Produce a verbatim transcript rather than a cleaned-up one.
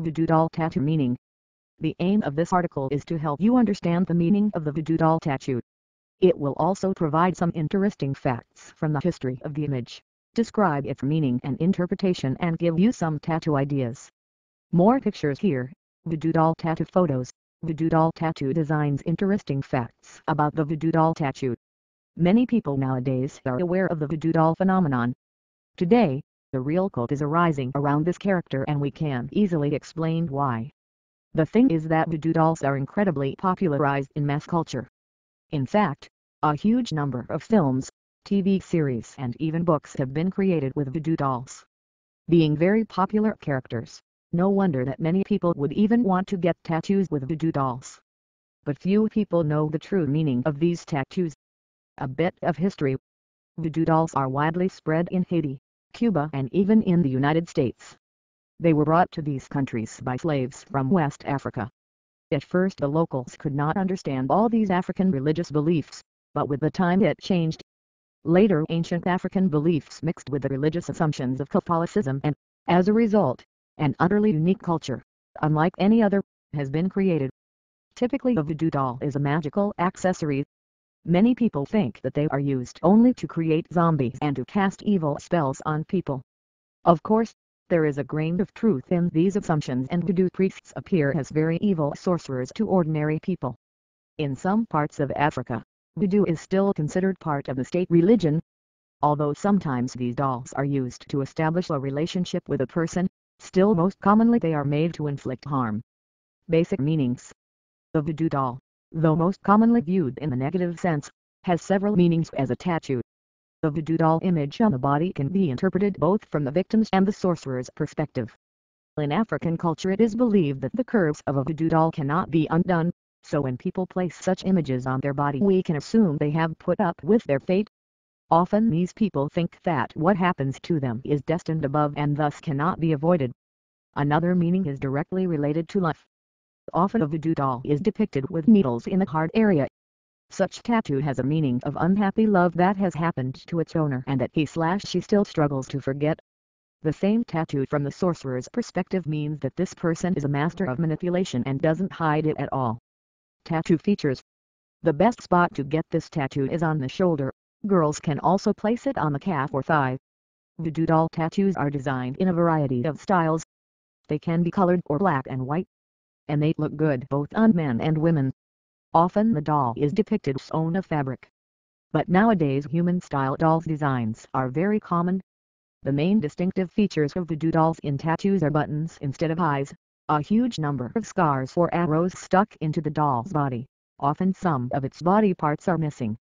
Voodoo doll tattoo meaning. The aim of this article is to help you understand the meaning of the voodoo doll tattoo. It will also provide some interesting facts from the history of the image, describe its meaning and interpretation, and give you some tattoo ideas. More pictures here. Voodoo doll tattoo photos. Voodoo doll tattoo designs. Interesting facts about the voodoo doll tattoo. Many people nowadays are aware of the voodoo doll phenomenon. Today, the real cult is arising around this character, and we can easily explain why. The thing is that voodoo dolls are incredibly popularized in mass culture. In fact, a huge number of films, T V series and even books have been created with voodoo dolls. Being very popular characters, no wonder that many people would even want to get tattoos with voodoo dolls. But few people know the true meaning of these tattoos. A bit of history. Voodoo dolls are widely spread in Haiti, Cuba, and even in the United States. They were brought to these countries by slaves from West Africa. At first the locals could not understand all these African religious beliefs, but with the time it changed. Later ancient African beliefs mixed with the religious assumptions of Catholicism, and, as a result, an utterly unique culture, unlike any other, has been created. Typically a voodoo doll is a magical accessory. Many people think that they are used only to create zombies and to cast evil spells on people. Of course, there is a grain of truth in these assumptions, and voodoo priests appear as very evil sorcerers to ordinary people. In some parts of Africa, voodoo is still considered part of the state religion. Although sometimes these dolls are used to establish a relationship with a person, still most commonly they are made to inflict harm. Basic meanings. The voodoo doll, though most commonly viewed in the negative sense, has several meanings as a tattoo. The voodoo doll image on the body can be interpreted both from the victim's and the sorcerer's perspective. In African culture it is believed that the curves of a voodoo doll cannot be undone, so when people place such images on their body we can assume they have put up with their fate. Often these people think that what happens to them is destined above and thus cannot be avoided. Another meaning is directly related to life. Often a voodoo doll is depicted with needles in the heart area. Such tattoo has a meaning of unhappy love that has happened to its owner and that he slash she still struggles to forget. The same tattoo from the sorcerer's perspective means that this person is a master of manipulation and doesn't hide it at all. Tattoo features. The best spot to get this tattoo is on the shoulder. Girls can also place it on the calf or thigh. Voodoo doll tattoos are designed in a variety of styles. They can be colored or black and white, and they look good both on men and women. Often the doll is depicted sewn of fabric. But nowadays human-style dolls designs are very common. The main distinctive features of voodoo dolls in tattoos are buttons instead of eyes, a huge number of scars or arrows stuck into the doll's body. Often some of its body parts are missing,